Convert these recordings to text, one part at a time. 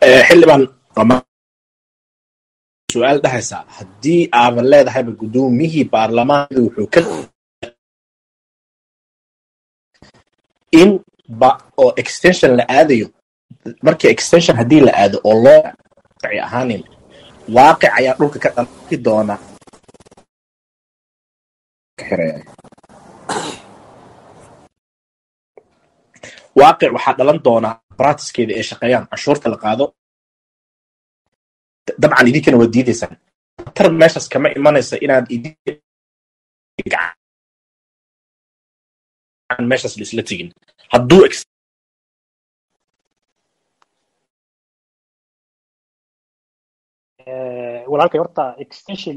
xildhibaan su'aal dhahaysa haddii aadan leedahayba gudoomiyihii baarlamaanka wuxuu ka in oo extension la aadayo markii extension haddii la aado oo loo ahaanin waaqic ayaa dhulka ka dhalki doona waaqic waxaa dhalan doona practicekeeda ay shaqeeyaan canshuurta la qaado dabcan idinkana waa diidaysaan tar meeshaas kama imanaysa inaad meeshaas isla tegin hadduu walaalkay horta extension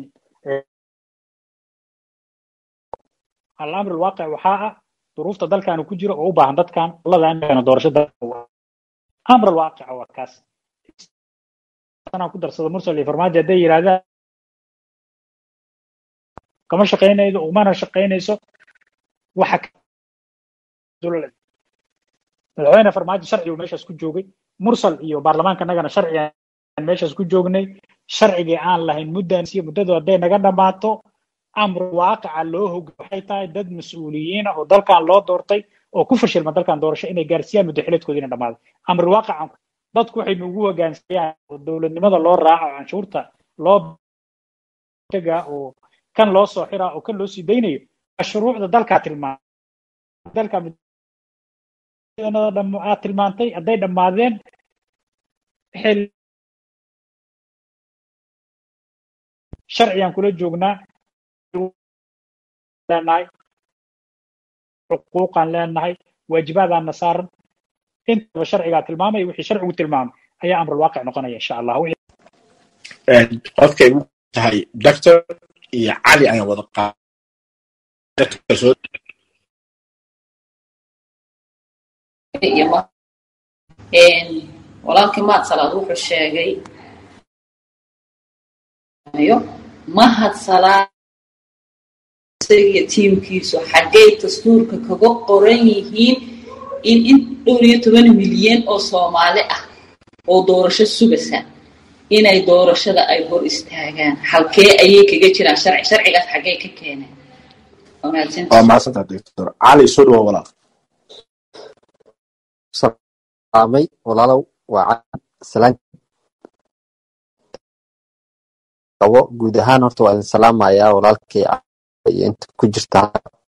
الأمر الواقع وحاء ظروف تدلكان وكجرة أو بعض دتكان الله ذا عندنا دورش أمر الواقع وكاس أنا كنت درس المرسل اللي فرماجة داير هذا كما شقينا إذا وما شقينا يسوق وحك دول العينة فرماجة شرعي وماشي اسكت جوجي مرسل إيو برلمان كنا جنا شرعي ماشي اسكت جوجني شرعي جان له المدة نسيه مدة دودين جنا باتو أمر واقع له حيث دد مسؤولين أو ذلك الله دورتي أو كفر شيء ما ذلك دورش إنه جارسيا مدحلت كودين دماد أمر واقع ضد كوحي نوجوه جارسيا والدولة لماذا الله راح عن شرطة الله تجا أو كان الله صحيرة أو كان الله سيديني الشروع ذلك تلمان ذلك أنا لما تلمانتي أدي دمادين حل شرعيا كل جوجنا لأنهاي حقوقا لأنهاي واجبات النصارى انت بشرعي تلمامي وحي شرعي تلمام هي أمر الواقع نقنية إن شاء الله أوكي هاي دكتور يا علي أنا وضقا دكتور سود يما ولكن ما تصلى روح الشيء مهد صلاة tiimkiisu xaggay dastuurka kaga qoran yihiin in 12 milyan oo Soomaali ah oo doorasho sugaysa inay doorashada ay hor istaagaan halkee ayay kaga jiraan sharcigaas xaggay ka keeneen maasanta doctor Ali soo dhaw walaal salaamay walaalow waa salaan qawo guud ahaan horta waa salaamayaa walaalkay انت كجرتا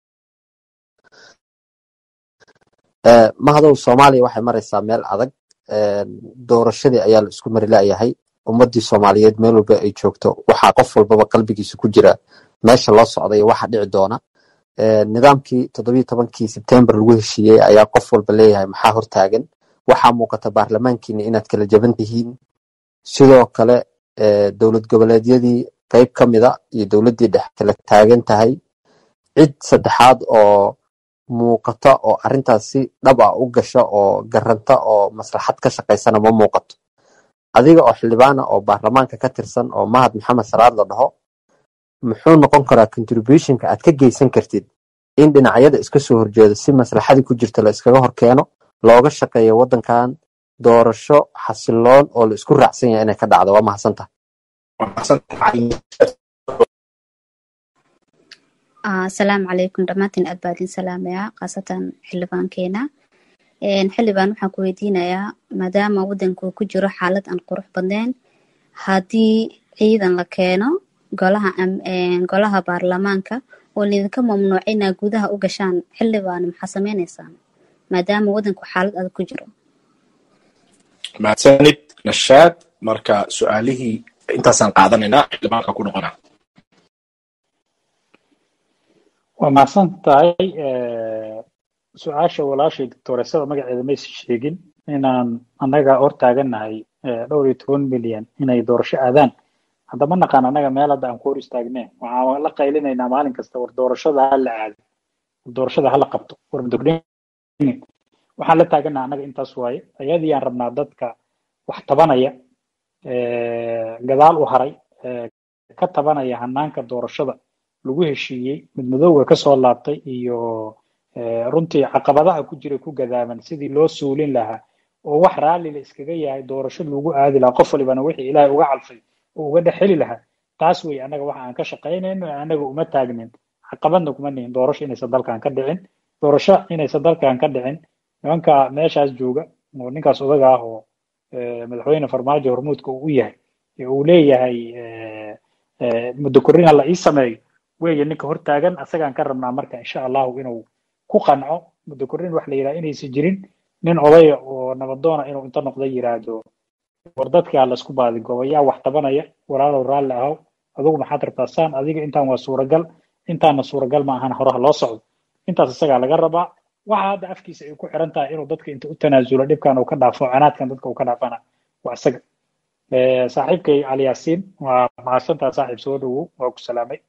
mahadaw Soomaaliya waxay maraysaa meel adag doorashadii ayaa la isku mari laayahay ummadii Soomaaliyeed meel walba ay joogto waxa qof walba qalbigiisa ku jira meesha loo socday waxa dhici doona nidaamkii 17kii September lagu heshiiyay ayaa qof walba leeyahay maxaa hortaagan waxa muuqata baarlamaankiina inaad kala jaban tihiin sidoo kale dawlad goboleedyadii qayb kamida iyo dawladii dhexe kala taagan tahay cid saddexaad oo muuqata oo arintaasi dhab ah u gasho oo garanta oo maslaxad ka shaqeysana ma muuqato adiga oo xildhibaan oo baarlamaanka ka tirsan oo Mahad Maxamed Salaad la dhaho muxuu noqon karaa contribution-ka aad ka geysan kartid in dhinacyada iska soo horjeedo si maslaxadii ku jirta la iskaga horkeeno looga shaqeeyo wadankan doorasho xasiloon oo la isku raacsan yahay inay ka dhacdo waa mahadsantahay السلام عليكم دماتين أدبادين سلام يا قصة حلبان كينا حلبان waxaan ku weydiinayaa maadaama wadanku ku jiro xaalad aan qurux badnayn hadii ciidan la keeno golaha baarlamaanka oo lidinka mamnuucina gudaha u gashaan xilibaan maxaa sameynaysaa maadaama wadanku xaalad adag ku jiro maasanid nashaad marka su'aalihii intaasaan qaadanayna xildhibaanka ku noqonaa وما سنتاي سؤاشا ولاشي دكتوريسada magaceeda ma sheegin inaan anaga hortaaganahay 12 milyan inay doorasho aadaan hadda ma naqaan anaga meel hadda aan ku hor istaagnay waxaan la qaylinaynaa maalin kasta war doorashada la aado doorashada hala qabto war dogdeen waxaan la taaganahay anaga intaas waaye ayadii aan rabnaa dadka wax tabanaya gadaal u haray ka tabanaya hanaanka doorashada lagu heshiiyay mid madowga ka soo laabtay iyo runtii caqabadaha ku jira ku gadaaman sidii loo suulin lahaa oo wax raalli la iskaga yahay doorasho lagu aadi lahaa qof walibana wixii ilaahay uga calfay oo uga dhexeli lahaa taas wey anaga waxa aan ka shaqaynayno anaga uma taagnin caqabadna kuma nihin doorasho inaysan dalkan ka dhicin doorasho inaysan dalkan ka dhicin nimanka meeshaas jooga oo ninkaas odaga ah oo madaxweyne farmaajo hormuudka uu yahay uu leeyahay muddo korrin la ii sameeyo weeye ninka hortaagan asagaan ka rabnaa marka insha allahu inuu ku qanco muddo korrin wax la yidhaha inaysan jirin nin odaya oo nabadoona inuu inta noqda yiraahdo war dadka la isku baadigoobo yaa wax tabanaya walaalow raalli ahow adigu maxaad rabtaa saan adiga intaan waa suuragal intaana suuragal ma ahan horaha loo socdo intaas isagaa laga rabaa waxa hadda afkiisa ay ku xiran tahay inuu dadka inta u tanaasulo dhibkan uu ka dhaafo canaadkan dadka uu ka dhaafana waa isaga saaxiibkay cali yaasiin waa mahadsantaa saaxiib soo dhowow waa ku salaamay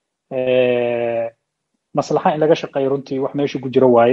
maslaxa in laga shaqeeyo runtii wax meesha ku jira waaye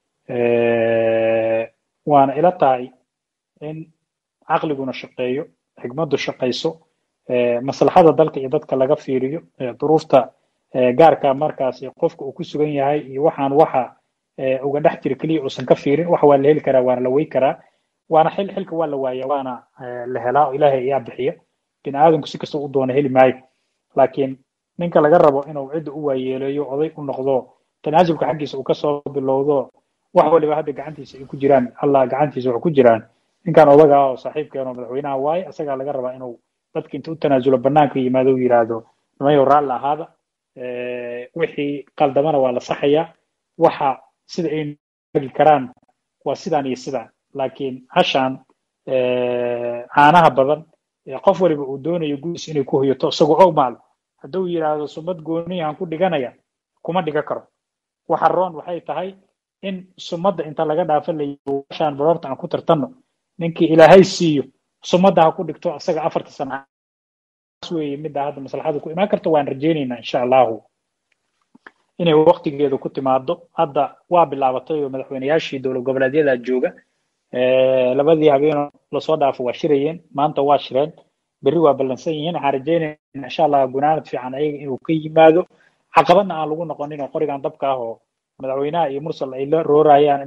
waana ila tahay in caqliguna shaqeeyo xigmaddu shaqayso maslaxada dalka iyo dadka laga fiiriyo duruufta gaarka markaas qofka uu ku sugan yahay iyo waxaan waxa uga dhex jira kaliya uusan ka fiirin wax waa la heli karaa waana la wey karaa waana xilka waa la waaya waana la helaa oo ilaahay ayaa bixiya bini aadamku si kasta u doona heli maayo laakiin ninka laga rabo inuu cidda u waayeeleeyo oday u noqdo tanaasulka xaggiisa uu kasoo bilowdo wax waliba hadda gacantiisa ay ku jiraan allah gacantiisa wax ku jiraan ninkan odaga ah oo saaxiibkeena madaxweynaha waaye isagaa laga rabaa inuu dadka inta u tanaasulo banaanka yimaado uu yiraahdo nimayo raalli ahaada wixii qaldamana waa la saxayaa waxa sida ay nagi karaan waa sidaan iyo sidaan laakiin hashaan caanaha badan qof waliba uu doonayo guus inay ku hoyato isagoo og maal hadduu yiraahdo sumad gooniyahan ku dhiganaya kuma dhiga karo waxa roon waxay tahay in sumadda inta laga dhaafo layashaan barorta aan ku tartanno ninkii ilaahay siiyo sumadda ha ku dhigto isaga 4 sano weeye midda hadda maslaxadu ku imaan karto waan rajaynaynaa insha allahu inay waqtigeedu ku timaado hadda waa bilaabatay oo madaxweynayaashii dowlad goboleedyada jooga labadii habeen lasoo dhaafo waa shirayeen maanta waa shireen berri waa ballansan yihiin waxaan rajaynaynaa insha allah gunaanad fiican ayaga inuu ka yimaado caqabadna aan lagu noqonin oo qorigan dabka ah oo madaxweynaha iyo mursal ay la roorayaan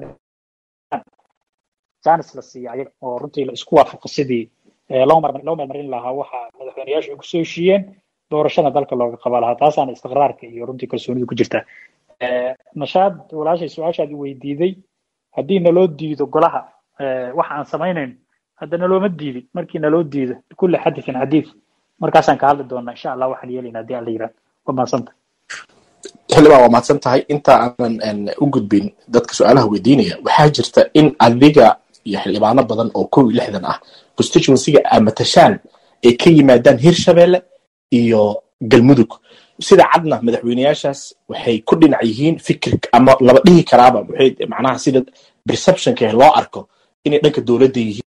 jaanis la siiya ayaga oo runtii la isku waafaqo sidii loo marin lahaa waxa madaxweynayaashu ay kusoo heshiiyeen doorashada dalka looga qaba lahaa taasaana istiqraarka iyo runtii kalsoonidu ku jirta nashaad walaashay su-aashaad i weydiiday haddii naloo diido golaha waxa aan samaynayno hadda nalooma diidin markii naloo diido kulli xadithin xadiid markaasaan ka hadli doonaa insha allah waxaan yeelayna haddii aan la yirahdo waa mahadsanta xildhibaan waa mahadsan tahay inta aanan u gudbin dadka su-aalaha weydiinaya waxaa jirta in adiga iyo xildhibaano badan oo 61 ah constituency-ga amatashaan ay ka yimaadaan hirshabelle iyo galmudug sida cadna madaxweynayaashaas waxay ku dhinac yihiin fikirka ama laba dhihi karaaba waxay macnaha sida perceptionka loo arko inay dhanka dowladda yihiin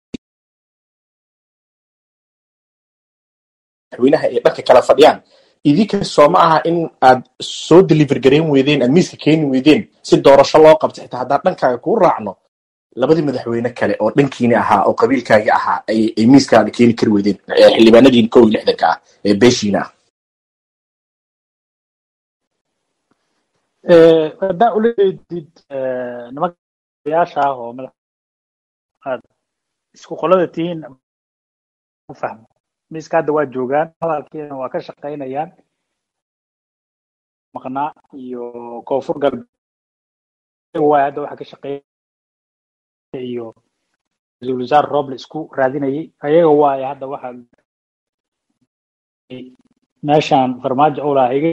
madaxweynaha ay dhanka kala fadhiyaan idinka soo ma aha in aad soo deliver gareyn weydeen aad miiska keeni weydeen si doorasho loo qabto xitaa haddaan dhankaaga kuu raacno labadii madaxweyne kale oo dhankiini ahaa oo qabiilkaagi ahaa ay miiskaada keeni kari weydeen xildhibaanadiin 61 ah ee beeshiina ah haddaa ula jeedid nimankayaasha ah oo aad isku qolada tihiin u fahmo miiska hadda waa joogaan hadalkiina waa ka shaqaynayaan maqnaa iyo koonfur galbeed waa hadda waxa ka shaqeeya iyo ra-iisul wasaare Roble isku raadinayay ayaga waaye hadda waxa meeshaan farmaajo oo lahaygay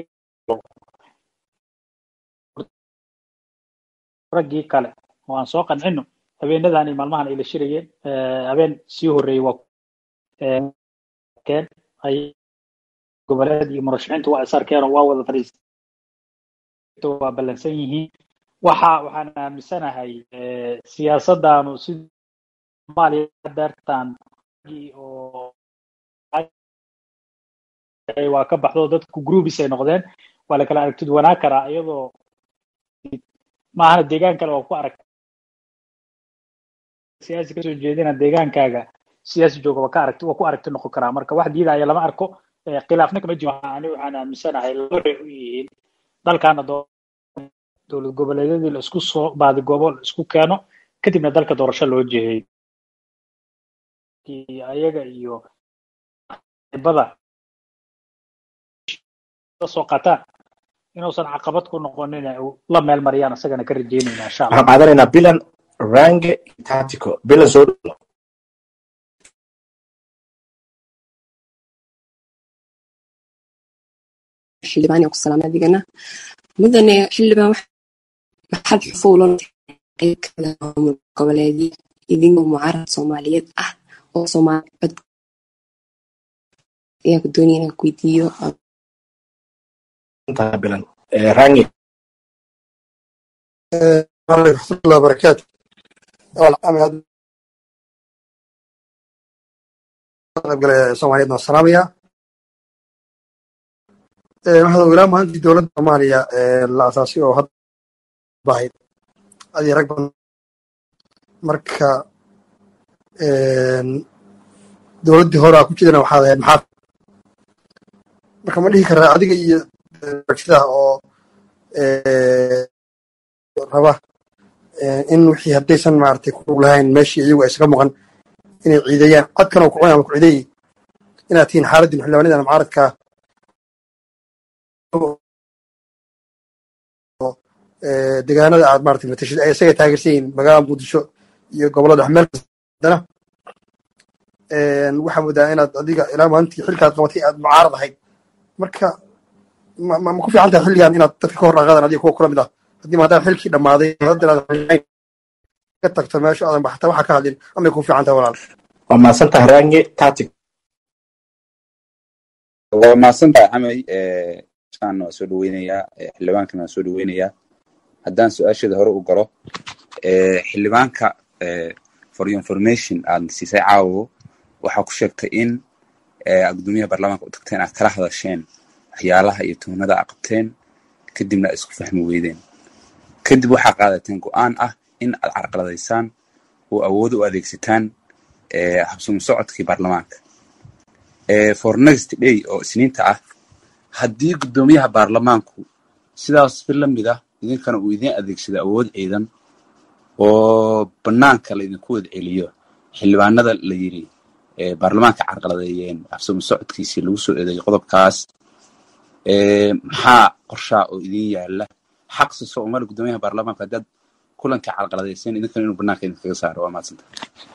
raggii kale oo aan soo qancino habeenadan iyo maalmahan ay la shirayeen habeen sii horeeyay waa keen ay goboleed iyo murashaxiintu waa isarkeen oo waa wada fadhiistay waa ballansan yihiin waxaan aaminsanahay siyaasaddaanu si Soomaaliya dartaan oo waa ka baxdo dadku groups ay noqdeen waa la kala aragtid wanaa karaa iyadoo maahan deegaan kale oo ku arag siyaasi ka soo jeedina deegaankaaga siyaasi jooga waa ku aragti noqon karaa marka wax diidaya lama arko khilaafna kama jiro waxaan aaminsanahay laba u yihiin dalkaana dowlad goboleedyadii la isku soo baadigoobo la isku keeno kadibna dalka doorasho loo jeehay ayaga iyo bada soo qataan inuusan caqabad ku noqonin la meel mariyaan asagana ka rajeynayna insha Allah. waxaan qaadanaynaa bilan range tactical bilan soo dhalo. xildhibaan ku salaam adigana mudane xildhibaan maxad xufuulan ay kala goboleedii idinoo mucaarad Soomaaliyeed ah oo Soomaali cod ayaa ku doonaya inaan ku weydiiyo inta bilan range الله وبركاته. Soomaaliyeedna salaamaya waxaa ogaa maalintii dowladda Soomaaliya la asaasay oo hadda bahayd adii rag badan marka dowladdii hore ku jirana waxaad ahayd maxaad marka ma dhihi karaa adiga iyo sidaa oo raba in wixii haddaysan maaragtay ku lug lahayn meeshii iyagu ay isaga muuqan inay ciideeyaan codkan oo ku cunay ama ku ciideeyay inaad tihiin xaaladdiin xildhibaanadana mucaaradka deegaanada aad maaragtay matashid ay isaga taageersan yihiin magaalada Muqdisho iyo gobollada meel kastana waxaa moodaa inaad adiga ilaa maalintii xilkaad qabatay aad mucaarad ahayd marka ma ku fiican tahay xilligan inaad dadka ka hor dhaqaadaan adiga kuwa kula mid ah haddii maadaama xilkii dhammaaday ka tagto meesha aadan baxta waxa ka hadlin amay ku fiican tahay walaal. waa mahadsantahay range tactical. waa mahadsantahay camay aan waa soo dhaweynayaa xildhibaankana waa soo dhaweynayaa haddaan su-aasheeda hore u galo xildhibaanka for your information aad siisay caawo waxaa ku sheegtay in gudoomiyaha baarlamaanka u tagteen aad kala hadasheen waxyaalaha iyo tuunada aad qabteen kadibna aad isku fahmi weydeen kadib waxaa qaadateen go'aan ah in aad carqaladaysaan oo awood u adeegsataan habsami socodkii baarlamaanka for next day oo isniinta ah haddii gudoomiyaha baarlamaanku sidaas la mid ah idinkana uu idin adeegsado awood ciidan oo banaanka la idinku wada celiyo xildhibaanada la yiri baarlamaanka carqaladeeyeen habsami socodkiisii lagu soo eedeeyay qodobkaas maxaa qorshaa oo idin yaala xaqsi Soomaali gudoomiyaha baarlamaanka dad kulanka carqaladeeyeen idinkana inuu banaanka idinkaga saaro waa maadsantahay.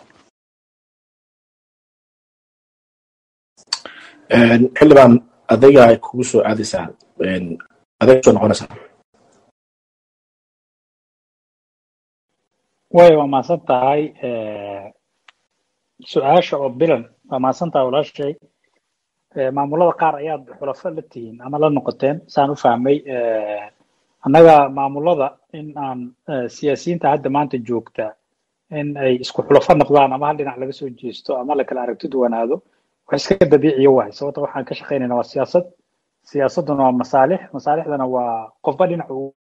xildhibaan adiga ay kugu soo aadaysaa adag soo noqonaysaa. waa mahadsan tahay su-aasha oo bilan waa mahadsan tahay walaashay maamulada qaar ayaad xulafo la tihiin ama la noqoteen saan u fahmay annaga maamulada in aan siyaasiyiinta hadda maanta joogta in ay isku xulafo noqdaan ama hal dhinac laga soo jeesto ama la kala aragti duwanaado wax iska dabiiciya waay sababta waxaan ka shaqaynaynaa waa siyaasad siyaasaduna waa masaalixdana waa qofba dhinac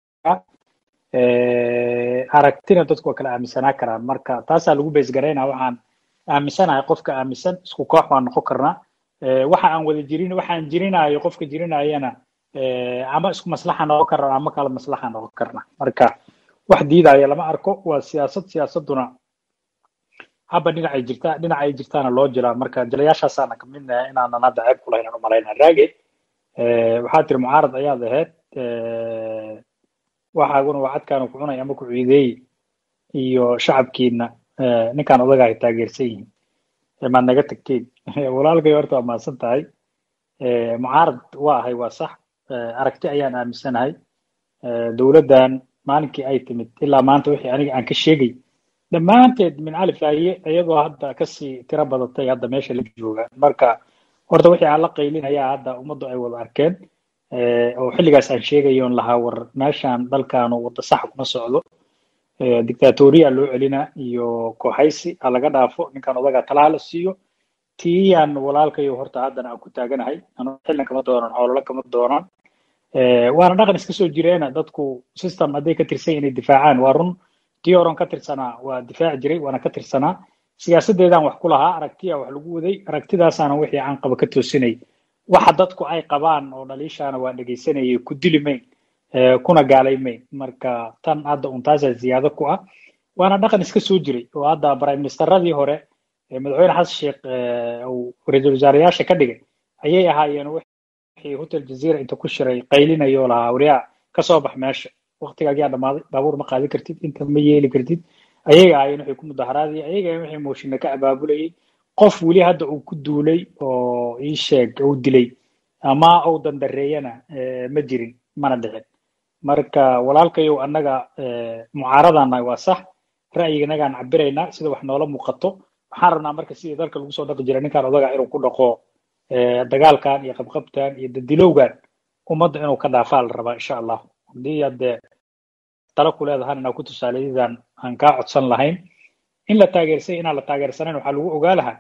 aragtina dadku waa kala aaminsanaa karaan marka taasaa lagu beesgaraynaa waxaan aaminsanahay qofka aaminsan isku koox waan noqon karnaa waxa aan wada jirin waxaan jirinayo qofka jirinayana ama isku maslaxa noqon karnaa ama kala maslaxa noqon karnaa marka wax diidaya lama arko waa siyaasaduna haba dhinacay jirtaana loo jilaa marka jilayaashaasaana ka mid nahay inaanan hadda ceeb ku lahayn aan u malaynaa raage waxaa tiri mucaarad ayaad ahayd waxaaguna waa cadkaanu ku cunay ama ku ciideey iyo shacabkiina ninkaan odaga ay taageersan yihiin maad naga tagteen walaalkay horta waa mahadsan tahay mucaarad waa ahay waa sax aragti ayaan aaminsanahay dowladdan maalinkii ay timid ilaa maanta wixii aniga aan ka sheegay dhammaanteed min alif aye iyadoo hadda kasii tiro badatay hadda meesha la joogaan marka horta wixii aan la qaylinayaa hadda ummaddu ay wada arkeen oo xilligaas aan sheegayoon lahaa war meeshaan dalkaanu wadda sax kuma socdo dictatoriya loo celina iyo kooxaysi ha laga dhaafo ninkaan odaga talaa la siiyo tiiyaan walaalkayo horta haddana aan ku taaganahay anu xillan kama doonan xoolola kama doonan waana dhaqan iska soo jireena dadku system hadday ka tirsan inay difaacaan waa run tii horan ka tirsanaa waa difaaci jiray waana ka tirsanaa siyaasadeedaan wax ku lahaa aragtiya wax lagu waday aragtidaasaana wixii aan qaba ka toosinay waxa dadku ay qabaan oo dhaliishaana waa dhegaysanayay ku dili mayn kuna gaalay mayn marka tan hadda untaasaa ziyaado ku ah waana dhaqan iska soo jiray oo hadda prime ministeradii hore madaxweyne xasan sheekh uu ra'iisul wasaarayaasha ka dhigay ayay ahaayeen wixii hotel jazeera inta ku shiray qaylinayo lahaa wariyaa ka soo bax meesha waqtigaagaa dhamaaday baabuur ma qaadi kartid inta ma yeeli kartid ayaga ahaayeen wixii ku mudaharaadaya ayaga wixii mooshinna ka abaabulayay qof weli hadda uu ku duulay oo ii sheeg uu dilay ama uu dandareeyana ma jirin mana dhicin marka walaalkayow annaga mucaaradana waa sax ra'yiganagaan cabiraynaa sida wax noola muuqato waxaan rabnaa marka sidii dalka lagu soo dhaqi jiray ninkaan odaga inuu ku dhaqo dagaalkan iyo qabqabtan iyo dadilowgan ummadda inuu ka dhaafaa la rabaa insha allah haddii hadde talo ku leedahan inaa ku tusaaleyadan aan kaa codsan lahayn in la taageersay inaan la taageersanayn waxaa lagu ogaa lahaa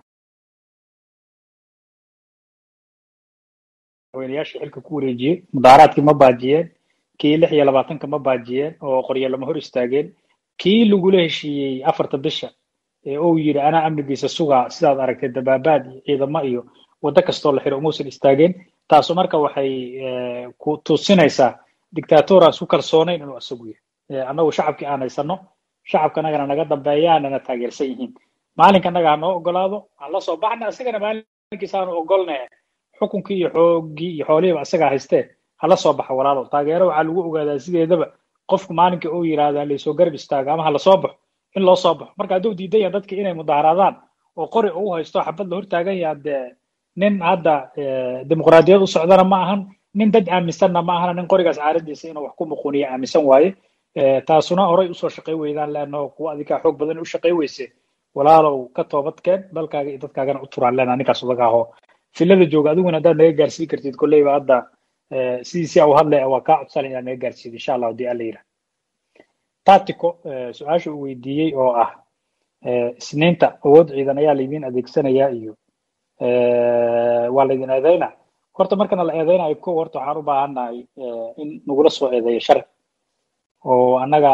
madaxweynayaashii xilka ku wareejiyey mudaharaadkii ma baajiyeen kii 26 ma baajiyeen oo qoryo lama hor istaageen kii lagula heshiiyey 4 bisha uu yiri ana amnigiisa sugaa sidaad aragtay dabaabaad iyo ciidamo iyo wada kastoo la xiro umuusan istaageen taasoo marka waxay ku tusinaysaa dictatoraan su kalsoonayn inuu asagu yahay annagu shacabkii aan haysano shacabkanagana naga dambeeyaan ana taageersan yihiin maalinkanaga noo ogolaado aan la soo baxna asagana maalinkiisa aan ogolnaa xukunkii iyo xoogii iyo xoolihiiba asaga haystee hala soo baxa walaalo taageero waxaa lagu ogaadaa sideedaba qofku maalinka uu yiraahdo la soo garab istaaga ama hala soo baxo in loo soo baxo marka hadduu diidayaan dadka inay mudaharaadaan oo qori uu haysto xabad la hortaagan yahay nin hadda dimuqraadiyad u socdana ma ahan nin dad aaminsanna ma ahan nin qorigaas caaradiisa inuu wax ku muquniyo aaminsan waaye taasuna horay usoo shaqay weydaan leeno kuwa adiga xoog badan u shaqay weyse walaalow ka toobadkeen dalkaaga iyo dadkaagana u turaan leena ninkaas odaga ahoo filada jooga adiguna haddaad naga gaarsiin kartid kolleyba hadda sidiisii u hadlay waa kaa codsanay inaad naga gaarsiid insha allah haddii alla yidhaah tactico su-aasha uu weydiiyey oo ah isniinta awood ciidan ayaa laydin adeegsanayaa iyo waa laydin eedeynaa horta markana la eedeynayo ko horta waxaan u baahannahay in nagula soo eedeeyo sharci oo annaga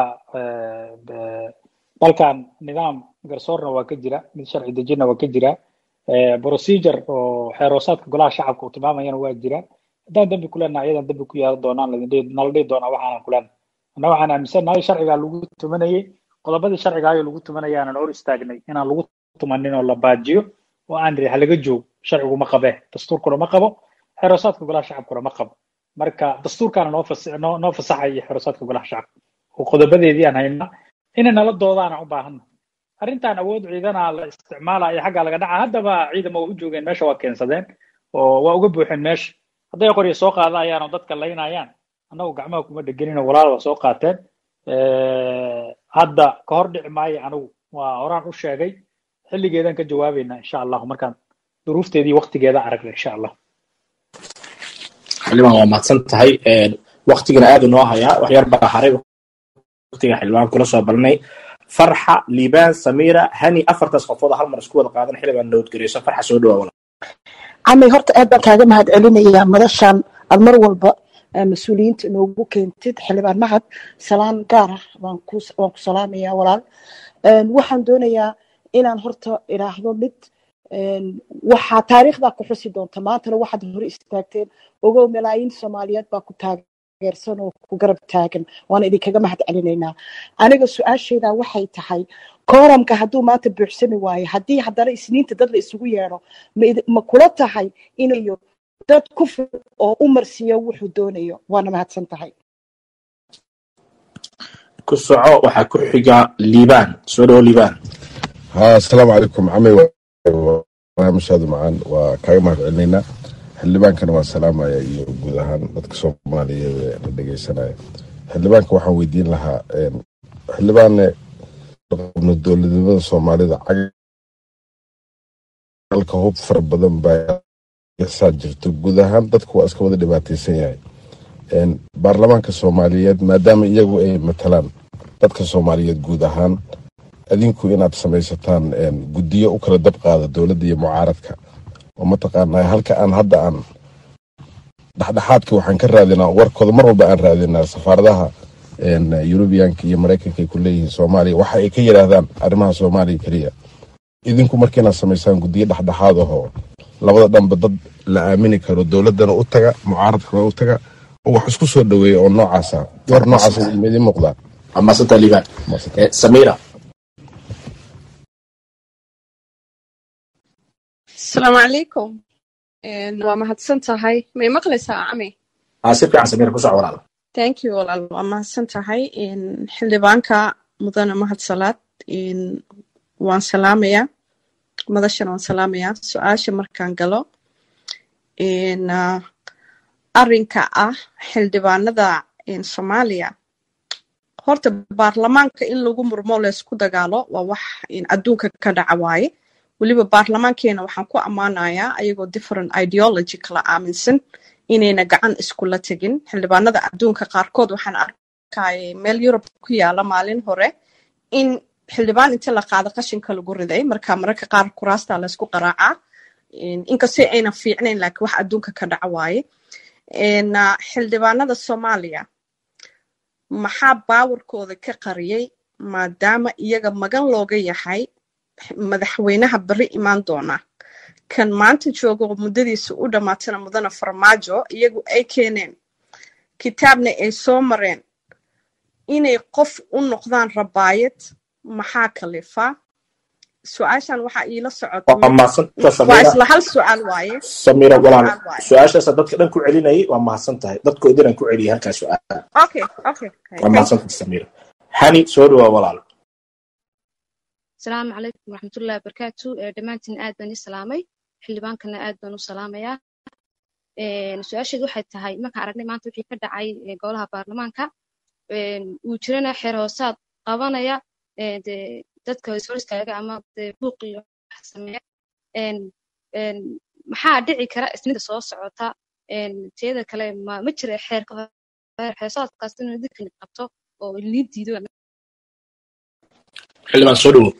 dalkan nidaam garsoorna waa ka jira mid sharci dejinna waa ka jira procedure oo xeeroosaadka golaha shacabka uu tilmaamayana waa jira haddaan dambi ku leenahay ayadan dambi ku yeelan doonaan nala dhihi doonaa waxaanan ku leenahay annaga waxaan aaminsannahay sharcigaa lagu tumanayay qodobadii sharcigaayo lagu tumanaya aanan hor istaagnay inaan lagu tumanin oo la baajiyo oo aan iri halaga joog sharcigu ma qabee dastuurkuna ma qabo xeeroosaadka golaha shacabkuna ma qabo marka dastuurkaana noo fasaxaya xeeroosaadka golaha shacabka oo qodobadeedii aan haynaa inay nala doodaana u baahanna arrintan awood ciidana la isticmaalayo xaggaa laga dhaca haddaba ciidama waa u joogeen meesha waa keensadeen oo waa uga buuxeen meesha hadday qoryo soo qaadayaan oo dadka laynayaan annagu gacmaha kuma dhegenin oo walaal waa soo qaateen hadda ka hor dhici maayo anigu waa horaan u sheegay xilligeedan ka jawaabaynaa insha allahu markaan duruufteedii waqtigeeda aragna insha allah xildhibaan waa mahadsan tahay waqtigana aad noo hayaa wax yar baa haray waqtiga xildhibaan kula soo balnay farxa liibaan samiira hani afartaas qofood hal mar isku wada qaadan xildhibaan nabad gareyso farxa soo dhawaa walaal camay horta aad baan kaaga mahad celinayaa madashan aad mar walba mas-uuliyiinta inoogu keentid xildhibaan mahad salaan gaar ah waan ku salaamayaa walaal waxaan doonayaa inaan horta idhaahdo mid waxaa taariikhdaa ku xusi doonta maantana waxaad hor istaagteen ogow malaayiin soomaaliyeed baa ku taageersan oo ku garab taagan waana idinkaga mahad celinaynaa aniga su-aashaydaa waxay tahay kooramka hadduu maanta buuxsami waayo haddii haddana isniinta dad la isugu yeedho ma kula tahay inayo dad ku fil oo u marsiiyo wuxuu doonayo waana mahadsan tahay ku soco waxaa ku xiga liibaan soo dhawo liibaan السلام عليكم عمي ومشاهد معان وكاغا mahad celinayna xildhibaankana waa salaamaya iyo guud ahaan dadka Soomaaliyeed ee dhageysanaya xildhibaanka waxaan weydiin lahaa xildhibaanne dowladnimada Soomaalida dalka hub far badan baa jirto guud ahaan dadku waa iska wada dhibaataysan yahay baarlamaanka Soomaaliyeed maadaama iyagu ay matalaan dadka Soomaaliyeed guud ahaan adinku inaad samaysataan guddiyo u kala dab qaada dowladda iyo mucaaradka oo mataqaanaa halka aan hadda aan dhexdhexaadka waxaan ka raadinaa warkooda mar walba aan raadinaa safaaradaha Yurubiyaanka iyo Mareykanka ay ku leeyihiin Soomaaliya waxa ay ka yiraahdaan arrimaha Soomaaliya kaliya idinku markii inaad samaysaan guddiyo dhexdhexaad oo labada dhanba dad la aamini karo dowladana u taga mucaaradkana u taga oo wax isku soo dhaweeyo oo noocaas war noocaas idin muuqda ama santa liibaan samiira السلام عليكم. waa mahadsan tahay. May maqlaysaa Ami? Si fiican Samiira ku soo walaal. Thank you walaal. Waa mahadsan tahay. Xildhibaanka mudane Mahad Salaad waan salaamayaa. Madashana waan salaamayaa. Su'aasha markaan galo arrinka ah xildhibaanada Soomaaliya. Horta baarlamaanka in lagu murmo la isku dagaalo waa wax adduunka ka dhaca waaye. waliba baarlamaankeena waxaan ku ammaanayaa ayagoo different ideology kala aaminsan inayna gacan iskula tagin. xildhibaanada adduunka qaarkood waxaan arkay meel Europe ku yaala maalin hore in xildhibaan inta la qaado qashinka lagu riday marka qaar kuraasta la isku qaraaca inkastoo ayna fiicnayn laakiin wax adduunka ka dhaca waaye. xildhibaanada Soomaaliya maxaa baawarkooda ka qariyay maadaama iyaga magan looga yahay madaxweynaha bari imaan doona kan maanta joogo muddadiisa u dhamaatana mudana farmaajo iyagu ay keeneen kitaabna ay soo mareen inay qof u noqdaan rabaayad maxaa kalifa su'aashan waxa ila socota waa isla hal su'aal waaye Samiira walaal su'aashaas dadka dhan ku celinayay waa mahadsan tahay dadku idin ku celiyay halka su'aal okay waa mahadsan tahay Samiira hani soo dhawa walaal. السلام عليكم ورحمة الله وبركاته. دمانتين آد بني سلامي حلبان كنا آد بنو سلاميا. سؤال شيء واحد هاي ما كعرفني ما أنتو في كذا عاي قولها برلمان كا وجرنا حراسات قوانا يا تذكر سورس كذا أما بوقي حسمية محا دعي كرا اسند صوص عطا تيدا كلام ما متر حراسات قاستنو ذيك اللي قبته أو اللي تيدو xildhibaan soo dhawo.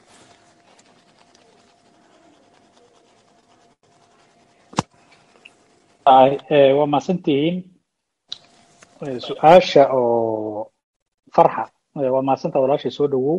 waa mahadsantihiin su-aasha oo farxa waa mahadsantaa walaashay soo dhawow.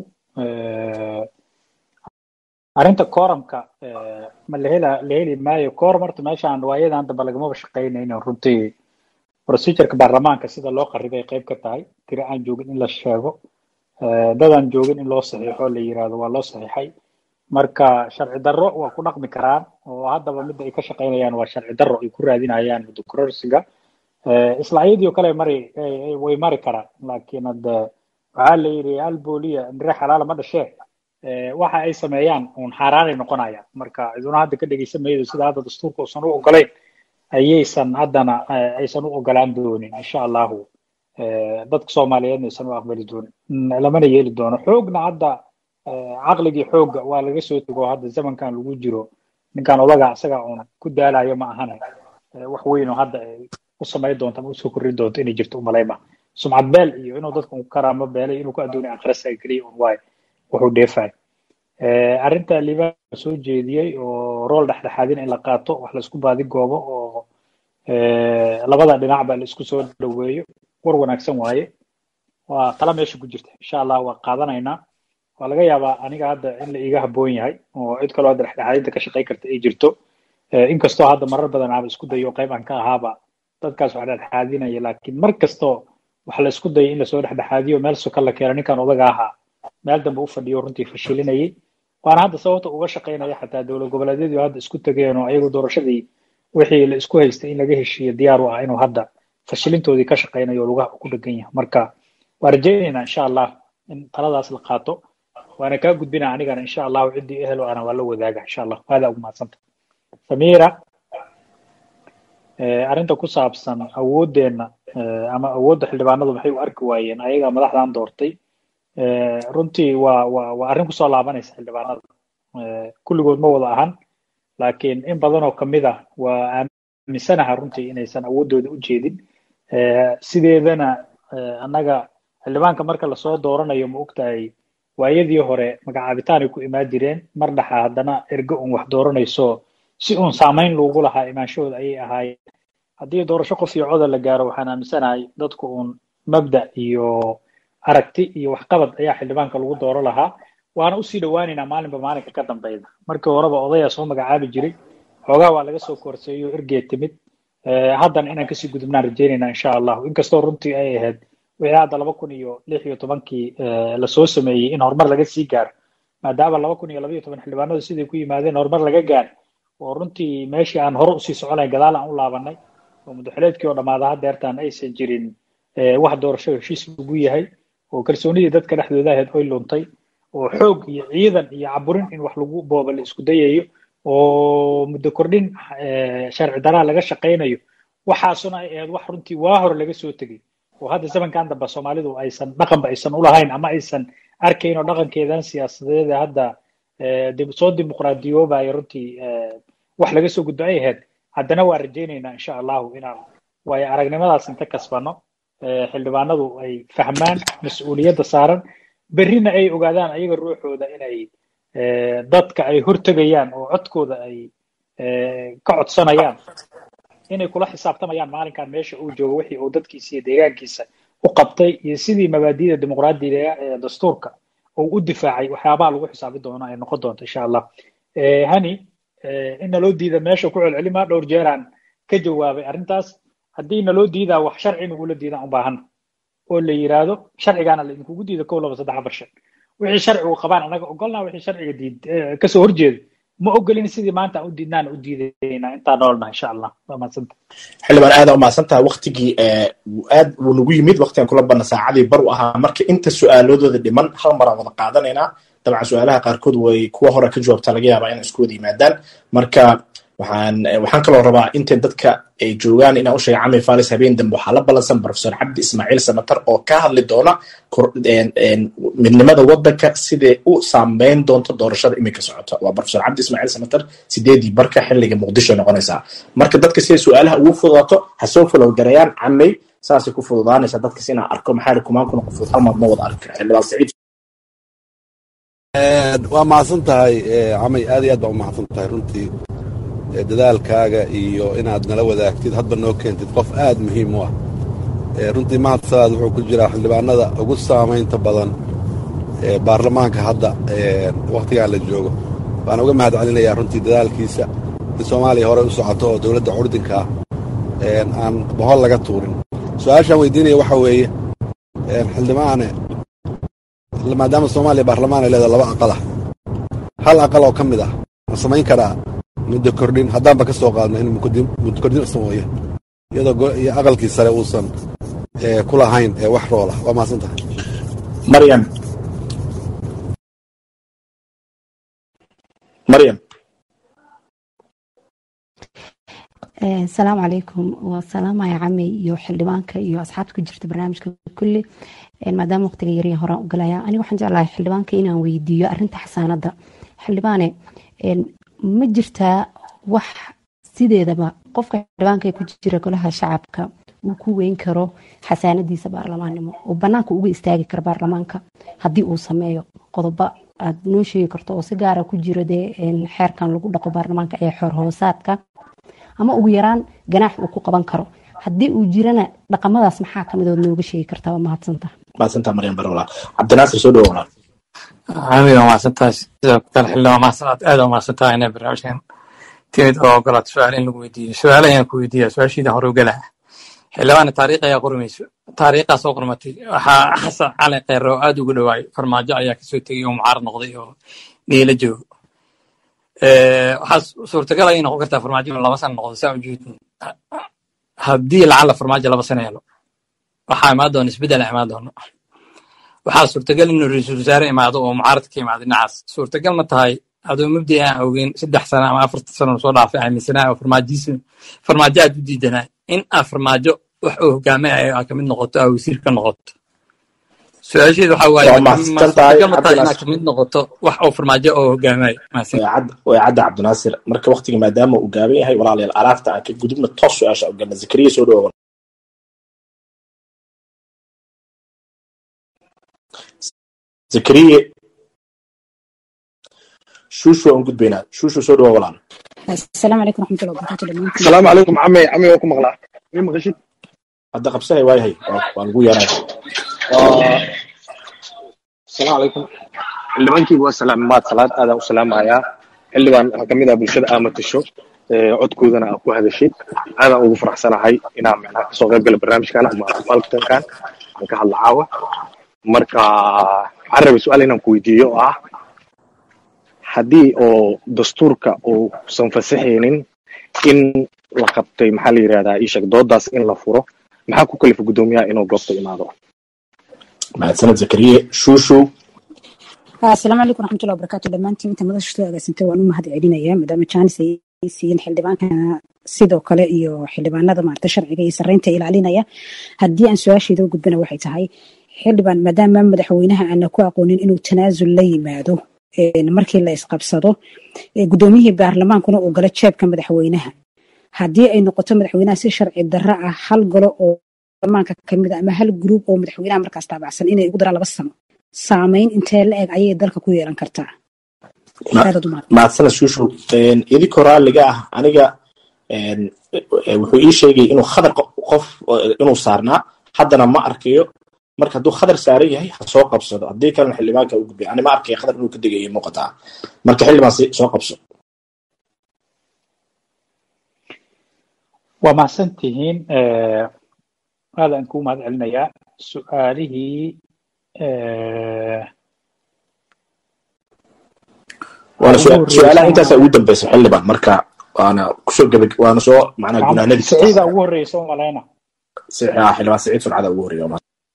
arrinta kooramka ma la heli maayo kooram horta meeshaan waayadan damba lagamaba shaqaynayno runtii procedureka baarlamaanka sida loo qarribay qayb ka tahay tiri aan joogin in la sheego dadaan joogin in loo saxiixo la yiraahdo waa loo saxiixay marka sharci darro waa ku dhaqmi karaan oo haddaba midda ay ka shaqaynayaan waa sharci darro ay ku raadinayaan muddokororsiga isla ayadii oo kale way mari karaan laakiin hadda waxaa la yidhi albooliya ndire xalaala ma dhashee waxa ay sameeyaan uun xaaraanay noqonayaan marka iduna hadda ka dhegeysan maydo sida hadda dastuurka uusan u ogolayn ayaysan haddana aysan u ogolaan doonin insha allahu dadka Soomaaliyeedna aysan u aqbali doonin lamana yeeli doono xoogna hadda caqligii xooga waa laga soo tago hadda zamankan lagu jiro ninkan odaga asaga uun ku daalayo ma ahan wax weyn oo hadda u sameey doonto ama u soo korri doonto inay jirto umalayma sumcad beel iyo inuu dadku karaamo beelay inuu ku adduunyo akhriska kaliya un waay wuxuu dheefay arrinta liba soo jeediyay oo rool dhexdhexaadin in la qaato wax la isku baadi goobo oo labada dhinac ba la isku soo dhaweeyo war wanaagsan waaye waa tala meesha ku jirta insha Allah waa qaadanaynaa waa laga yaabaa aniga hadda in la iga haboon yahay oo cid kale oo dhexdhexaadinta ka shaqay karta ay jirto inkastoo hadda marar badan aan isku dayo qayb aan ka ahaaba dadkaas wax dhexdhexaadinaya laakiin mar kastoo wax la isku dayo in la soo dhexdhexaadiyo meel suka la keeno ninkan odaga ahaa meel dambe u fadhiyo runtii fashilinayay waana hadda sababta uga shaqaynaya xataa dowlad goboleedyadu hadda isku tageen oo ayagu doorashadii wixii la isku haystay in laga heshiiyo diyaar u ah inuu hadda fashilintoodii ka shaqaynayo lugaha ku dhagan yahay marka waa rajaynaynaa insha Allah in taladaas la qaato waana kaa gudbinaa anigana insha Allah ciddii ehelo ana waa la wadaaga insha Allah hada ugu maadsanta Samiira arrinta ku saabsan awoodeena ama awoodda xildhibaanadu maxay u arki waayeen ayaga madaxdan doortay runtii waa arrin ku soo laabanaysa xildhibaanada kulligood ma wada ahan laakiin in badan oo kamid ah waa aaminsanaha runtii inaysan awoodooda u jeedin sideedana annaga xildhibaanka marka lasoo dooranayo ma ogtahay waayadii hore magacaabitaan ay ku imaan jireen mar dhaxa haddana ergo un wax dooranayso si uun saamayn loogu lahaa imaanshahooda ayay ahaayeen haddii doorasho qof iyo coda la gaaro waxaan aaminsanahay dadku uun mabda iyo aragti iyo waxqabad ayaa xildhibaanka lagu dooro lahaa waana usii dhawaanaynaa maalinba maalinka ka dambayda markii horeba odayaa soo magacaabi jiray xoogaa waa laga soo korseeyo ergee timid haddana inaan kasii gudubnaan rajaynaynaa insha allahu inkastoo runtii ay ahayd wixii hadda 2016 lasoo sameeyey in horumar laga sii gaaro maadaama 2012 xildhibaanadu siday ku yimaadeen horumar laga gaaro oo runtii meeshii aan hore usii soconay gadaal aan u laabanay oo madaxweyneedkii oo dhammaada haddeertaan aysan jirin wax doorasho heshiis ugu yahay oo kalsoonidii dadka dhexdooda ahayd oy luntay oo xoog iyo ciidan iyo caburin in wax lagu booba la isku dayayo oo muddo kordhin sharci daraa laga shaqaynayo waxaasuna ay ahayd wax runtii waa hore laga soo tegey oo hadda zamankan dambe soomaalidu aysan dhaqanba aysan ulahayn ama aysan arkayn oo dhaqankeedan siyaasadeed hadda soo dimuqraadiyoobaya runtii wax laga soo gudbo ay ahayd haddana waa rajaynaynaa insha allahu inaan waayo aragnimadaas inta kasbano xildhibaanadu ay fahmaan mas-uuliyadda saaran berrina ay ogaadaan ayaga ruuxooda inay dadka ay hortegayaan oo codkooda ay ka codsanayaan inay kula xisaabtamayaan maalinkan meesha uu joogo wixii uu dadkiisa iyo deegaankiisa u qabtay iyo sidii mabaadi'da dimuqraadiga ee dastuurka uu u difaacay waxyaabaha lagu xisaabi doono ay noqon doonto insha allah hani in naloo diida meesha ku celcelima dhowr jeeraan ka jawaabay arrintaas haddii naloo diidaa wax sharci nagula diidaan u baahan oo la yiraahdo sharcigaana la idinkugu diida 1 2 3 4 5 wixii sharcigu qabaan anaga ogolnaa wixii sharciga diid kasoo horjeeda ma ogolin sidii maanta u diidnaan u diidayna intaan noolna insha allah waa mahadsanta xildhibaan aad u mahadsantahay waqtigii aad uu nagu yimid waqtigan kula badna saacadii bar u ahaa marka inta su-aalooda dhiman hal mar aan wada qaadanaynaa dabcan su-aalaha qaarkood way kuwa hore ka jawaabtaa laga yaabaa inay isku wada yimaadaan marka waxaan kaloo rabaa inta dadka ay joogaan inaan u sheega camay falis habeen dambe waxaa la ballansan professor cabdi ismaaciil samatar oo ka hadli doona midnimada waddanka siday u saameyn doonto doorashada iminka socota waa professor cabdi ismaaciil samatar 8 barka xilliga muqdisho noqonaysaa marka dadka siday su-aalaha ugu fududaato ha soo follow garayaan camay saasay ku fududaanaysaa dadkas inaan arko maxaa kumaankuna ku fudud hal mar ma wada arki xildhibaan saciid waa mahadsan tahay camay aad iyo aad baa u mahadsan tahay runtii dadaalkaaga iyo inaad nala wadaagtid hadba noo keentid qof aad muhiim u ah runtii mahad salaad wuxuu ku jiraa xildhibaanada ugu saamaynta badan baarlamaanka hadda wakhtigan la joogo waan uga mahad celinayaa runtii dadaalkiisa in soomaaliya hore u socoto oo dowladda curdinka ah aan bohol laga tuurin su-aashaan weydiinaya waxaa weeye xildhibaane maadaama soomaaliya baarlamaan ay leedahay 2 aqal ah hal aqal oo ka mid ah ma samayn karaa muddo kordhin haddaanba ka soo qaadno in muddo kordhin sameeyo iyadoo iyo aqalkii sare uusan ku lahayn wax roola waa mahadsan tahay maryam السلام عليكم والسلام يا عمي iyo xildhibaanka iyo asxaabta ku jirta barnaamijka kulli maadaama waqtiga yar yahay hore u galaya ani waxaan jeclahay xildhibaanka inaan weydiiyo arinta xasaanada xildhibaane ma jirtaa wax sideedaba qofka xildhibaanka ku jira golaha shacabka uu ku weyn karo xasaanadiisa baarlamaannimo oo banaanka uga istaagi karo baarlamaanka haddii uu sameeyo qodobo aad noo sheegi karto oo si gaara ku jiro dee xeerkan lagu dhaqo baarlamaanka ee xor hoosaadka ama ugu yaraan ganaax uu ku qaban karo haddii uu jirana dhaqamadaas maxaa kamid oo nooga sheegi kartaa waa mahadsanta maryam barola cabdinaasir soo dhawo walaal عامي وما سنتاش كان حلا وما سنت هذا وما سنتاش أنا براشين تيد أو قلت سؤالين لقويدي سؤالين كويدي سؤال شيء ده هرو قلها حلا أنا طريقة يا قرميس طريقة سوق رمتي حسن على قير أدو قلواي فرما جاء يا كسوتي يوم عار نقضي نيل جو حس صورة قلا ينو قرت فرما جاء الله مثلا نقضي سام جود هبدي لعل فرما جاء الله بس نيلو وحامده نسبة لعماده waxaa suurtagal inuu ra'iisul wasaare imaado oo mucaaradka imaado dhinacaas suurtagal ma tahay adoo mabdi aan ogeyn 3 sano ama 4 sano soo dhaafay aaminsanaa oo farmaajo aad u diidanaa in farmaajo wax uu hogaamiyayo ay kamid noqoto oo wasiir ka noqoto su-aasheedu waxa waaye suurtagal ma tahay inaad kamid noqoto wax uu farmaajo oo hogaamiyayo way cadda cabdinaasir marka waqtiga maadaama uu gaaban yahay walaalayaal alaafta aan ka gudubna toos su-aasha u galna zakariya soo dhawo زكريا شوشو أنقد بينات شوشو سودوا ولان السلام عليكم ورحمة الله وبركاته. السلام عليكم عمي وكم أغلى مين مغشيت هذا قبسها واي هي وانقول يا ناس السلام عليكم اللي بنكي هو السلام مات صلاة هذا والسلام عليا اللي بان كميدا بالشدة آمت الشو codkoodana aan ku hadashay aadaan ugu faraxsanahay inaan macnaha kasoo qayb gala barnaamijkan ama falkankan aan ka hadla caawa marka waxaan rabay su-aal inaan ku weydiiyo oo ah haddii oo dastuurka uusan fasaxaynin in la qabtay maxaa la yidhahdaa ii sheeg doodaas in la furo maxaa ku kalifa guddoomiyaha inuu goobta imaado mahadsaned zakariye shuushu السلام عليكم ورحمة الله وبركاته دمانتي انت مدى شتوى اغاسنتي وانو مهد عيدينيا مدام جانس سيين حلدبان كان sidoo kale iyo xildhibaanada maarta sharciga iyo sareynta ilaalinaya hadii aan su'aasheedo gudbina waxay tahay xildhibaan maadaama madaxweynaha aan ku aqoonin inuu tanaasul la yimaado markii la isqabsado gudoomiyihii baarlamaankuna uu gala jeebka madaxweynaha hadii ay noqoto madaxweynaha si sharci darro ah hal galo oo baarlamaanka kamid ah ama hal group oo madaxweynaha markaas taabacsan inay ugu daraan 2 sano saamayn intee la eg ayay dalka ku yeelan kartaa mahadsaned shuushu idinka raaliga ah aniga wuxuu ii sheegay inuu khadar qof inuu saarnaa haddana ma arkayo marka hadduu khadar saaran yahay ha soo qabsado haddii kalena xildhibaanka u gudbiya ani ma arkayo khadar inuu ka degayo muuqataa marka xildhibaan soo qabso waa mahadsantihiin aadaan kuu mahad celinayaa su'aalihii وانا سؤال انت ugu dambaysa xildhibaan marka waana kusoo gabag waana soo macna gunaanadii sida ugu horeyso malayna xildhibaan Saciid Sulcada ugu horeeyo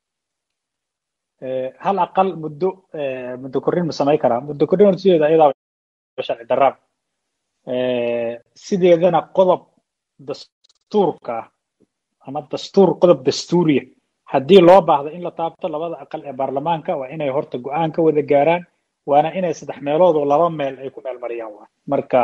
hal aqal muddo korin ma samay karaa muddo korin sideeda ayada sharci darab sideedana qodob dastuurka ama qodob dastuuriya haddii loo baahdo in la taabto labada aqal ee baarlamaanka waa inay horta go'aan ka wada gaaraan waana inay 3 meelood oo 2 meel ay ku meel mariyaan marka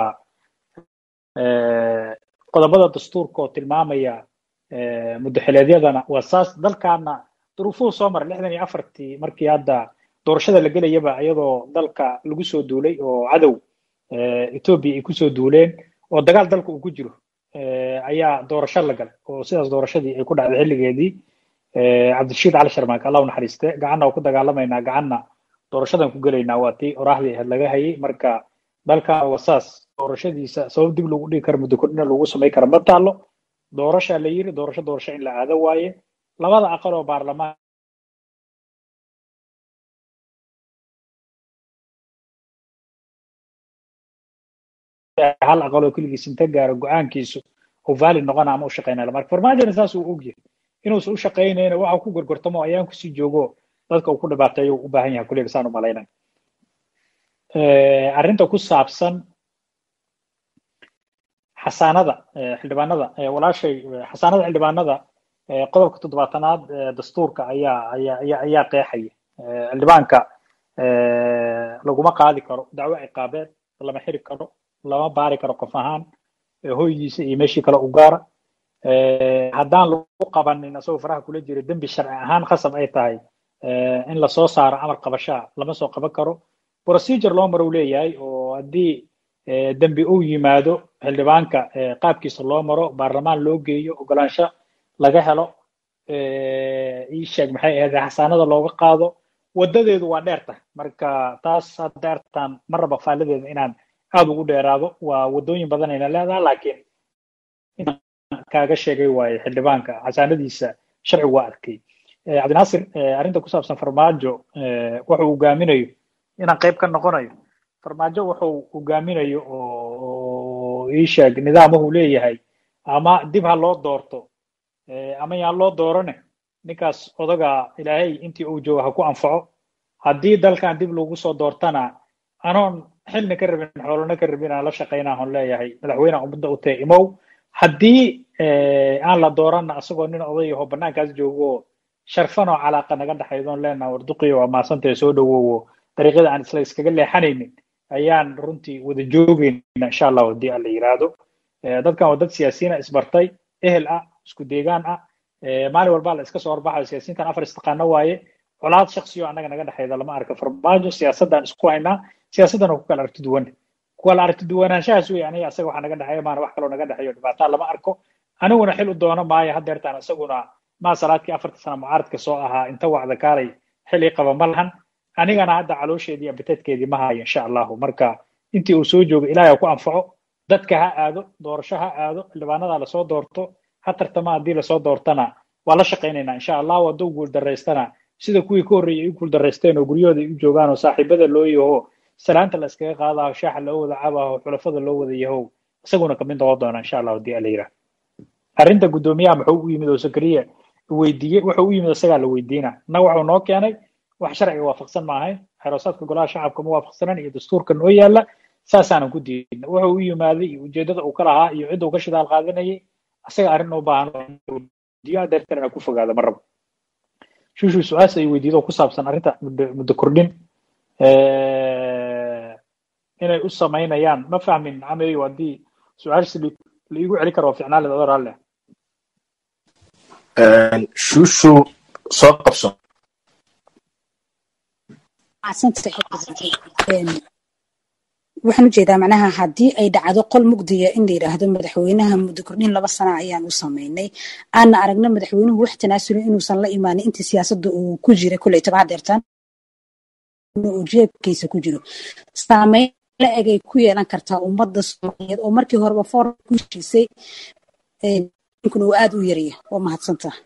qodobada dastuurka oo tilmaamaya muddo xileedyadana waa saas dalkaana duruufo soo mar 64 markii hadda doorashada la galayaba iyadoo dalka lagu soo duulay oo cadow Ethiopia ay ku soo duuleen oo dagaal dalka uu ku jiro ayaa doorasho la galay oo sidaas doorashadii ay ku dhacday xilligeedii cabdirashiid cali sharmaak allah u naxariiste gacanna ku dagaalamayna gacanna doorashadan ku galaynaa waa tii oraahdi ahayd laga hayay marka dalka wasaas doorashadiisa sabab dib lagu dhigi karo muddo kordhina lagu samay karo ma taalo doorasha la yiri doorasho in la aado waaye labada aqal oo baarlamaan hal aqal oo kaligiis inta gaaro go'aankiisu oo valid noqon ama u shaqeynaa marka farmaajo saas uu ogyahay inuu soo shaqeynayna waxa ku gorgortamo ayaan ku sii joogo dadka uu ku dhibaateeyo u baahan yahay kulliga saan u malaynaa arrinta ku saabsan xasaanada xildhibaanada walaashay xasaanada xildhibaanada qodobka 7aad dastuurka ayaa qeexaya xildhibaanka laguma qaadi karo dacwo ciqaabeed lama xiri karo lama baari karo qof ahaan hooyadiisa iyo meeshii kale u gaara haddaan lagu qabanin asagoo faraha kula jira dembi sharci ahaan khasab ay tahay in la soo saaro amar qabashaa lama soo qaban karo procedure loo maro leeyahay oo haddii dembi uu yimaado xildhibaanka qaabkiisa loo maro baarlamaan loo geeyo ogolaansho laga helo ii sheeg maxay ahayd xasaanada looga qaado wadadeedu waa dheerta marka taas deertan marba faaladeeda inaan aad ugu dheeraado waa wadooyin badan ayna leedahay laakiin kaaga sheegay waaye xildhibaanka xasaanadiisa sharci waa arkay cabdinaasir arrinta ku saabsan farmaajo wuxuu hogaaminayo inaan qayb ka noqonayo farmaajo wuxuu hogaaminayo oo ii sheeg nidaamahu leeyahay ama dib ha loo doorto ama yaan loo doorane ninkaas odaga ilaahay intii uu joogo ha ku anfaco haddii dalkan dib lagu soo doortana anoon xilna ka rabin xoolana ka rabin aan la shaqaynaa on leeyahay madaxweynaha ummadda u tahay imow haddii aan la dooranna asagoo nin oday ahoo banaankaas joogo sharfan oo calaaqa naga dhexaydoon leenaha warduqiyo waa maasantee soo dhawowo dariiqyada aan isla iskaga leexanaynin ayaan runtii wada joogayna insha allah haddii aan la yiraahdo dadkan waa dad siyaasiyiina isbartay ehel ah isku deegaan ah maalin walba la iska soo horbaxayo siyaasiyiintan 4 istaqaano waaye colaad shakhsiyo annaga naga dhexayda lama arko farmaajo siyaasaddan isku haynaa siyaasaddan ku kala aragti duwan kuwa aragti duwanaanshahaas wey aniga asaga waxa naga dhexeeya maana wax kaloo naga dhexeeyo dhibaataa lama arko aniguna xil u doono maayo haddeertaan isaguna maa salaadkii 4 sano mucaaradka soo ahaa inta wacda kaalay xilli qaba ma lahan anigana hadda caloosheedii abitaadkeedii ma hayo insha allahu marka intii uu soo joogo ilaahay ku anfaco dadka ha aado doorasho ha aado xildhibaanada lasoo doorto ha tartama haddii lasoo doortana waa la shaqaynaynaa insha allahu hadduu guul daraystana sida kuwii ka horreeyay ay guul daraysteen oo guryahooda ay u joogaan oo saaxiibada loo yaho salaanta la iskaga qaadaho shaaxa loo wada cabaho xulafada loo wada yahow isaguna kamid noqon doona insha allah haddii ala yidhaah arrinta guddoomiyaha muxuu u yimid oo sakariya weydiiyey wuxuu u yimid isagaa la weydiina annaga waxuu noo keenay wax sharciga waafaqsan maahay xeroosaadka golaha shacabka ma waafaqsanan iyo dastuurka noo yaala saasaanan ku diidna wuxuu u yimaaday iyo ujeedada uu ka lahaa iyo cidda uu ka shidaal qaadanayay isaga arrin u baahan diyo adeertan inaan ku fogaado ma rabo shushu su-aasha ay weydiido ku saabsan arrinta muddo kordhin inay u samaynayaan ma fahmin cameyo haddii su-aasha la iigu celi karo waa ficnaan leed adoo raalle shushu soo qabso waxaan ujeedaa macnaha haddii ay dhacdo qol mugdiya in la yidhaahdo madaxweynaha muddo kordhin 2 sano ayaan u samaynay aana aragna madaxweynuhu wax tanaasulay inuusan la imaanin intii siyaasadda uu ku jiray kuley toban hadeertaan uu jeebkiisa ku jiro saameyn la egay ku yeelan kartaa ummadda Soomaaliyeed oo markii horeba foor ku heshiisay inkuna uu aad u yaryahay oo mahadsantahay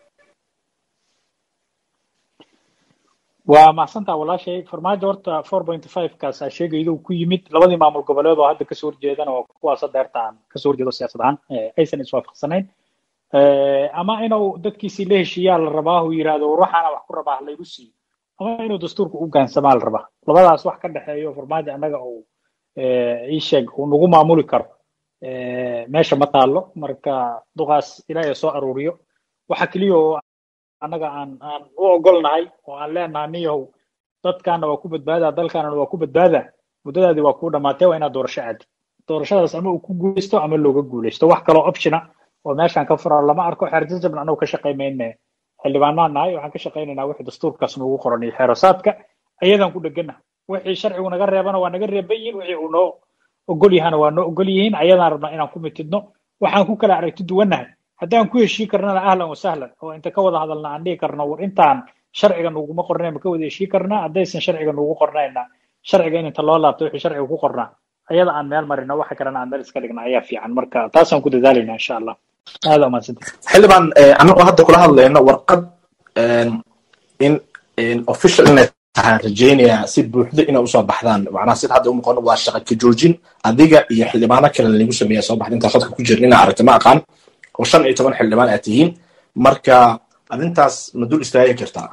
waa mahadsantaha walaashay farmaajo horta 4.5 kaas sheegaydu ku yimid labadii maamul goboleed oo hadda kasoo horjeedana waa kuwaas adeertaan kasoo horjeedo siyaasad ahaan aysan iswaafaqsanayn ama inuu dadkiisii la heshiiyaa la rabaa uu yiraahdo waxaana wax ku rabaa laygu siiyo ama inuu dastuurka u gaansamaa la rabaa labadaas wax ka dhaxeeyo farmaajo annaga uu ii sheeg uu nagu maamuli karo meesha ma taalo marka duqaas ilaahay soo aruuriyo waxa kaliya oo annaga aan u ogolnahay oo aan leenahay niyow dadkaana waa ku badbaadaa dalkaana waa ku badbaadaa muddadaadii waa kuu dhamaatay waa inaad doorasho aadi doorashadaas ama uu ku guuleysto ama looga guuleysto wax kaloo optiona oo meeshaan ka furan lama arko xeer jajabna anagu ka shaqaymayne xildhibaanaan nahay waxaan ka shaqaynaynaa wixii dastuurkaas noogu qoran iyo xeerosaadka ayadaan ku dhegana wixii sharcigu naga reebana waa naga reeban yihiin wixii uu noo ogol yahana waa noo ogol yihiin ayadaan rabnaa inaan ku mitidno waxaan ku kala aragti duwannahay haddaan ku heshii karnana ahlan wa sahlan oo inta ka wada hadalna aan dhihi karno war intaan sharciga nuguma qornayn ma ka wada heshii karnaa haddaysan sharciga nugu qornayna sharciga in inta loo laabto wixii sharciga ku qornaa ayada aan meel marino waxa kalena aan meel iska dhigna ayaa fiican marka taasaan ku dadaalayna insha allah aada umaadsantahay xildhibaan anagoo hadda kula hadlayno warqad in official inay tahaan rajaynayaa si buuxda inay usoo baxdaan macnaha sida hadda umuqono waa shaqa ka joojin adiga iyo xildhibaano kale lagu sameeya soo baxda intaa khadka ku jirin inaa aragta ma aqaan oo 15 xildhibaan aad tihiin marka arrintaas ma dul istaagi kartaa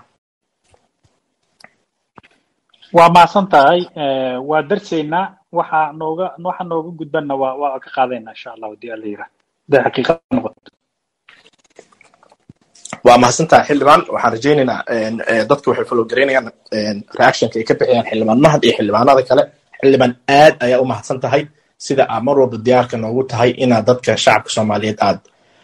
waa mahadsantahay waa darsaynaa waxa nooga gudbanna waa ka qaadaynaa insha allah haddii alla yidhaah haday xaqiiqad noqoto waa mahadsantahay xildhibaan waxaan rajaynaynaa dadka waxay follow garaynayaan reactionka ay ka bixiyaan xildhibaan mahad iyo xildhibaanada kale xildhibaan aad ayaa u mahadsan tahay sida aad mar walba diyaarka noogu tahay inaad dadka shacabka Soomaaliyeed aad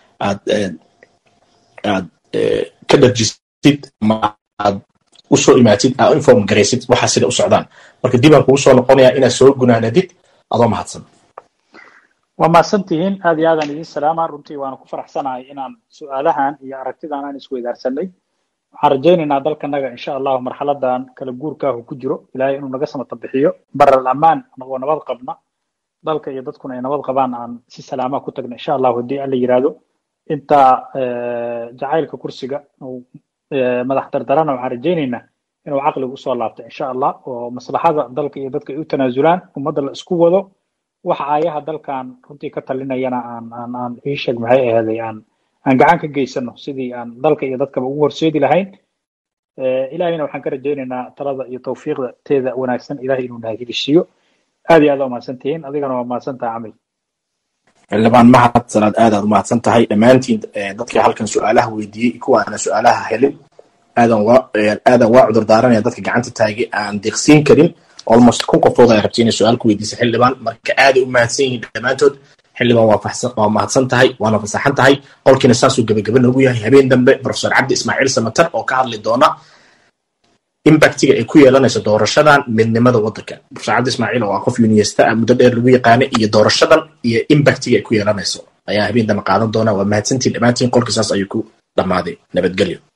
ka dhajisid ama aad usoo imaatid aad inform garaysid waxa sida u socdaan marka dib aan kugu soo noqonayaa inaad soo gunaanadid adoo mahadsan waa mahadsantihiin aad iyo aadaan idin salaamaa runtii waana ku faraxsanahay inaan su-aalahan iyo aragtidan aan isweydaarsanay waxaan rajaynaynaa dalkanaga insha allahu marxaladan kala guurkaahu ku jiro ilaahay inuu naga samata bixiyo baral ammaan anagoo nabad qabna dalka iyo dadkuna ay nabad qabaan aan si salaamaha ku tagna insha allahu haddii alla yiraahdo inta jacaylka kursiga madax dardarana waxaan rajaynaynaa inuu caqliga usoo laabto insha allah oo maslaxada dalka iyo dadka ay u tanaasulaan ummadda la isku wado waxa ayaha dalkan runtii ka talinayana aan ii sheeg maxay ahaaday aan gacan ka geysano sidii aan dalka iyo dadkaba ugu horseedi lahayn ilaahayna waxaan ka rajaynaynaa talada iyo tawfiiqda teeda wanaagsan ilaahay inuu nahagidisiiyo aad iyo aad waa mahadsantihiin adigana waa mahadsantahay camil xildhibaan mahad salaad aad aad u mahadsan tahay dhammaantiin dadkii halkan su-aalaha weydiiyey kuwa aana su-aalaha helin aadan waa cudur daaranaya dadka gacanta taagay aan deeqsiin karin almost 1 qofood ay rabtay inay su-aal ku weydiisay xildhibaan marka aad u mahadsan yihiin dhammaantood xildhibaan waa mahadsan tahay waana fasaxan tahay qolkiina saasuu gabagaba noogu yahay habeen dambe professor cabdi ismaaciil samatar oo ka hadli doona impactiga ay ku yeelanayso doorashadan midnimada waddanka professor cabdi ismaaciil oo qof university ah muddo dheer lagu yaqaanay iyo doorashadan iyo impactiga ay ku yeelanayso ayaa habeen dambe qaadan doona waa mahadsantiin dhammaantiin qolkii saas ayuu ku dhammaaday nabadgelyo